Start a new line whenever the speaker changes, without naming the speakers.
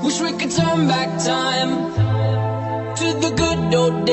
Wish we could turn back time to the good old days.